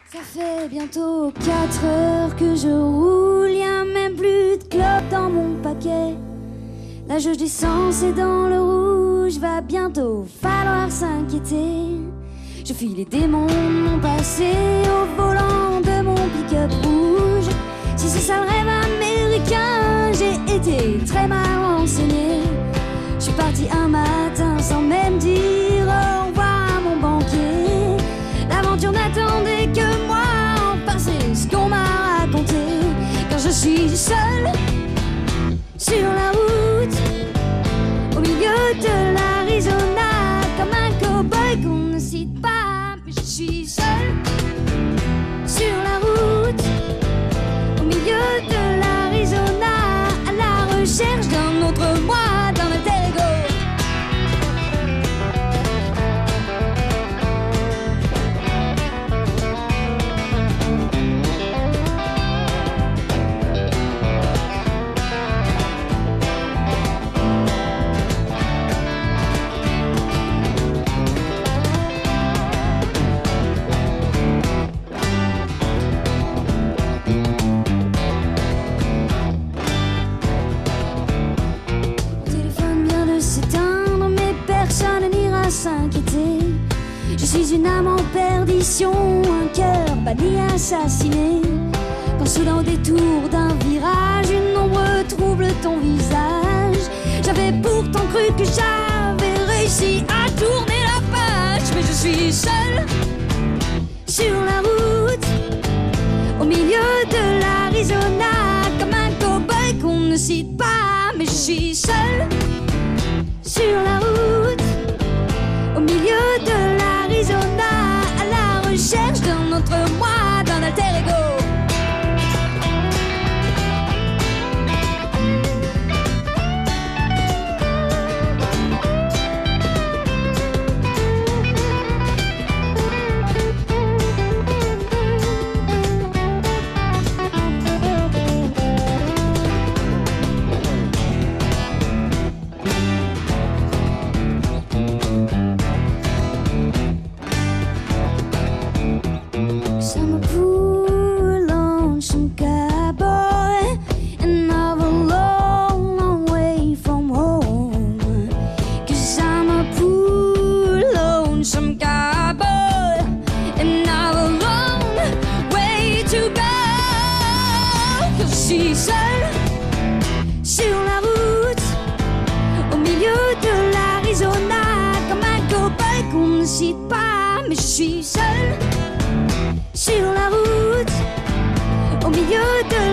Ça fait bientôt 4 heures que je roule, y'a même plus de clopes dans mon paquet. La jauge d'essence est dans le rouge, va bientôt falloir s'inquiéter. Je fuis les démons de mon passé au volant de mon pick-up rouge. Si c'est ça le rêve américain, j'ai été très mal renseigné. Je suis parti un matin sans même dire au revoir à mon banquier. L'aventure n'attendait que moi, enfin c'est ce qu'on m'a raconté. Car je suis seule sur la route, au milieu de l'Arizona, comme un cow-boy qu'on ne cite pas. Mais je suis seule sur la route, au milieu de l'Arizona, à la recherche d'un autre moi dans le Terego. S'inquiéter. Je suis une âme en perdition, un cœur banni, assassiné. Quand soudain au détour d'un virage, une ombre trouble ton visage. J'avais pourtant cru que j'avais réussi à tourner la page. Mais je suis seule sur la route, au milieu de l'Arizona, comme un cow-boy qu'on ne cite pas. Mais je suis seule sur la route, au milieu de l'Arizona, à la recherche d'un autre moi dans l'alter ego. Je suis seule sur la route, au milieu de l'Arizona, comme un cow-boy qu'on ne cite pas. Mais je suis seule sur la route, au milieu de